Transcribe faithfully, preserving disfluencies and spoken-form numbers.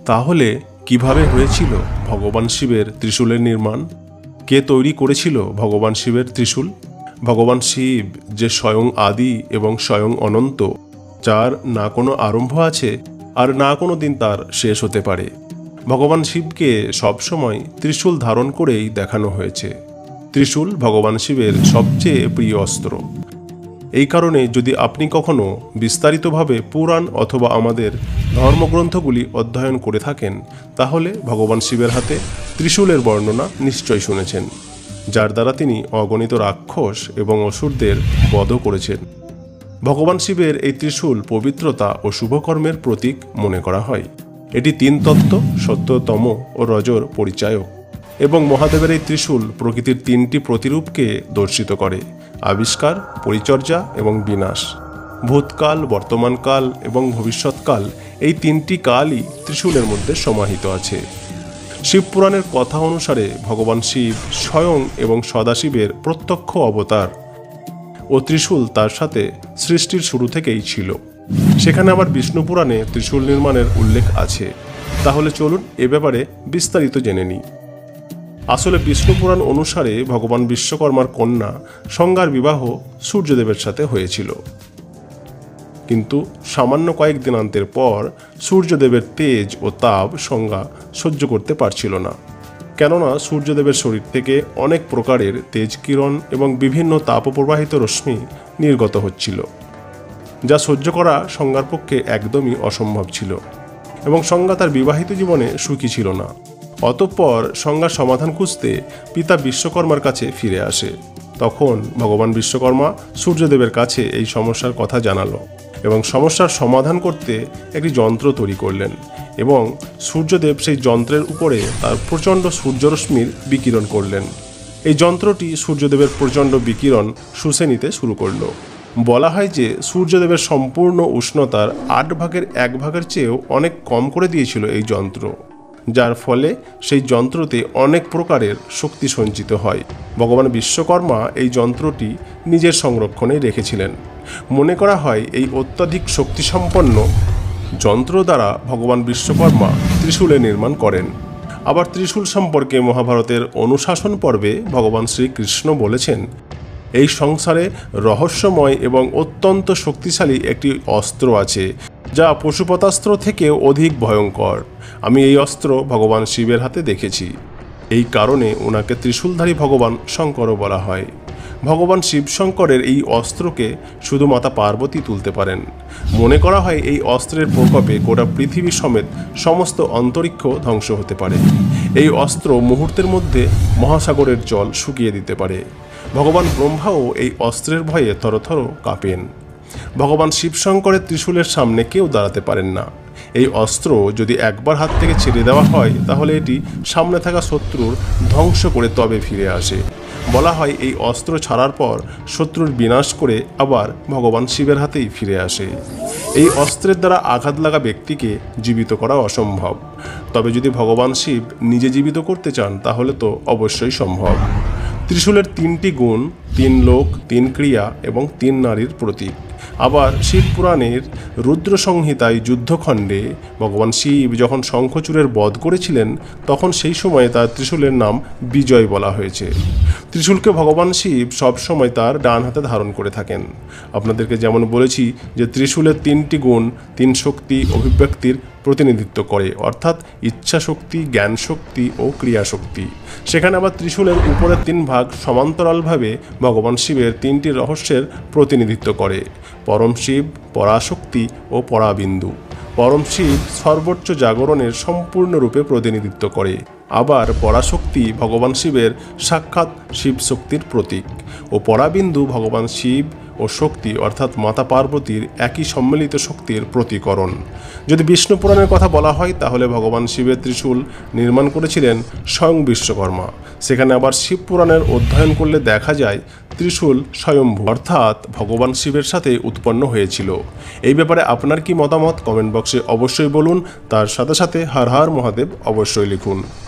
তাহলে কিভাবে হয়েছিল ভগবান শিবের ত্রিশূলের নির্মাণ? কে তৈরি করেছিল ভগবান শিবের ত্রিশূল? ভগবান শিব যে স্বয়ং আদি এবং স্বয়ং অনন্ত, যার না কোনো আরম্ভ আছে আর না কোনো দিন তার শেষ হতে পারে, ভগবান শিবকে সবসময় ত্রিশূল ধারণ করেই দেখানো হয়েছে। ত্রিশূল ভগবান শিবের সবচেয়ে প্রিয় অস্ত্র। এই কারণে যদি আপনি কখনো বিস্তারিতভাবে পুরাণ অথবা আমাদের ধর্মগ্রন্থগুলি অধ্যয়ন করে থাকেন, তাহলে ভগবান শিবের হাতে ত্রিশূলের বর্ণনা নিশ্চয় শুনেছেন, যার দ্বারা তিনি অগণিত রাক্ষস এবং অসুরদের বধ করেছেন। ভগবান শিবের এই ত্রিশূল পবিত্রতা ও শুভকর্মের প্রতীক মনে করা হয়। এটি তিন তত্ত্ব সত্য, তম ও রজর পরিচায়ক, এবং মহাদেবের এই ত্রিশূল প্রকৃতির তিনটি প্রতিরূপকে দর্শিত করে: আবিষ্কার, পরিচর্যা এবং বিনাশ। ভূতকাল, বর্তমানকাল এবং ভবিষ্যৎকাল, এই তিনটি কালই ত্রিশূলের মধ্যে সমাহিত আছে। শিবপুরাণের কথা অনুসারে ভগবান শিব স্বয়ং এবং সদাশিবের প্রত্যক্ষ অবতার ও ত্রিশূল তার সাথে সৃষ্টির শুরু থেকেই ছিল। সেখানে আবার বিষ্ণু পুরাণে ত্রিশূল নির্মাণের উল্লেখ আছে। তাহলে চলুন এ ব্যাপারে বিস্তারিত জেনে নিই। আসলে বিষ্ণু পুরাণ অনুসারে ভগবান বিশ্বকর্মার কন্যা সংজ্ঞার বিবাহ সূর্যদেবের সাথে হয়েছিল, কিন্তু সামান্য কয়েক দিনান্তের পর সূর্যদেবের তেজ ও তাপ সংজ্ঞা সহ্য করতে পারছিল না। কেননা সূর্যদেবের শরীর থেকে অনেক প্রকারের তেজ কিরণ এবং বিভিন্ন তাপপ্রবাহিত রশ্মি নির্গত হচ্ছিল, যা সহ্য করা সংজ্ঞার পক্ষে একদমই অসম্ভব ছিল, এবং সংজ্ঞা তার বিবাহিত জীবনে সুখী ছিল না। অতঃপর সংজ্ঞার সমাধান খুঁজতে পিতা বিশ্বকর্মার কাছে ফিরে আসে। তখন ভগবান বিশ্বকর্মা সূর্যদেবের কাছে এই সমস্যার কথা জানালো এবং সমস্যার সমাধান করতে একটি যন্ত্র তৈরি করলেন, এবং সূর্যদেব সেই যন্ত্রের উপরে তার প্রচণ্ড সূর্যরশ্মির বিকিরণ করলেন। এই যন্ত্রটি সূর্যদেবের প্রচণ্ড বিকিরণ শুষে নিতে শুরু করলো। বলা হয় যে সূর্যদেবের সম্পূর্ণ উষ্ণতার আট ভাগের এক ভাগের চেয়েও অনেক কম করে দিয়েছিল এই যন্ত্র, যার ফলে সেই যন্ত্রতে অনেক প্রকারের শক্তি সঞ্চিত হয়। ভগবান বিশ্বকর্মা এই যন্ত্রটি নিজের সংরক্ষণে রেখেছিলেন। মনে করা হয় এই অত্যাধিক শক্তিসম্পন্ন যন্ত্র দ্বারা ভগবান বিশ্বকর্মা ত্রিশূলের নির্মাণ করেন। আবার ত্রিশূল সম্পর্কে মহাভারতের অনুশাসন পর্বে ভগবান শ্রীকৃষ্ণ বলেছেন, এই সংসারে রহস্যময় এবং অত্যন্ত শক্তিশালী একটি অস্ত্র আছে, যা পশুপতাস্ত্র থেকেও অধিক ভয়ঙ্কর। আমি এই অস্ত্র ভগবান শিবের হাতে দেখেছি। এই কারণে ওনাকে ত্রিশূলধারী ভগবান শঙ্করও বলা হয়। ভগবান শিব শঙ্করের এই অস্ত্রকে শুধু মাতা পার্বতী তুলতে পারেন। মনে করা হয় এই অস্ত্রের প্রকোপে গোটা পৃথিবী সমেত সমস্ত অন্তরিক্ষ ধ্বংস হতে পারে। এই অস্ত্র মুহূর্তের মধ্যে মহাসাগরের জল শুকিয়ে দিতে পারে। ভগবান ব্রহ্মাও এই অস্ত্রের ভয়ে থরথর কাঁপেন। ভগবান শিবশঙ্করের ত্রিশূলের সামনে কেউ দাঁড়াতে পারেন না। এই অস্ত্র যদি একবার হাত থেকে ছেড়ে দেওয়া হয়, তাহলে এটি সামনে থাকা শত্রুর ধ্বংস করে তবে ফিরে আসে। বলা হয় এই অস্ত্র ছাড়ার পর শত্রুর বিনাশ করে আবার ভগবান শিবের হাতেই ফিরে আসে। এই অস্ত্রের দ্বারা আঘাত লাগা ব্যক্তিকে জীবিত করা অসম্ভব, তবে যদি ভগবান শিব নিজে জীবিত করতে চান তাহলে তো অবশ্যই সম্ভব। ত্রিশূলের তিনটি গুণ, তিন লোক, তিন ক্রিয়া এবং তিন নারীর প্রতীক। আবার শিব পুরাণের রুদ্র সংহিতায় যুদ্ধখণ্ডে ভগবান শিব যখন শঙ্খচূড়ের বধ করেছিলেন, তখন সেই সময়ে তার ত্রিশূলের নাম বিজয় বলা হয়েছে। ত্রিশূলকে ভগবান শিব সবসময় তার ডান হাতে ধারণ করে থাকেন। আপনাদেরকে যেমন বলেছি যে ত্রিশূলের তিনটি গুণ তিন শক্তি অভিব্যক্তির প্রতিনিধিত্ব করে, অর্থাৎ ইচ্ছা শক্তি, জ্ঞান শক্তি ও ক্রিয়া শক্তি। সেখানে আবার ত্রিশূলের উপরের তিন ভাগ সমান্তরালভাবে ভগবান শিবের তিনটি রহস্যের প্রতিনিধিত্ব করে: পরম শিব, পরাশক্তি ও পরাবিন্দু। পরম শিব সর্বোচ্চ জাগরণের সম্পূর্ণরূপে প্রতিনিধিত্ব করে। আবার পরাশক্তি ভগবান শিবের সাক্ষাৎ শিব শক্তির প্রতীক, ও পরাবিন্দু ভগবান শিব ও শক্তি অর্থাৎ মাতা পার্বতীর একই সম্মিলিত শক্তির প্রতিকরণ। যদি বিষ্ণু পুরাণের কথা বলা হয়, তাহলে ভগবান শিবের ত্রিশূল নির্মাণ করেছিলেন স্বয়ং বিশ্বকর্মা। সেখানে আবার শিব পুরাণের অধ্যয়ন করলে দেখা যায় ত্রিশূল স্বয়ম্ভু অর্থাৎ ভগবান শিবের সাথে উৎপন্ন হয়েছিল। এই ব্যাপারে আপনার কি মতামত কমেন্ট বক্সে অবশ্যই বলুন। তার সাথে সাথে হর হর মহাদেব অবশ্যই লিখুন।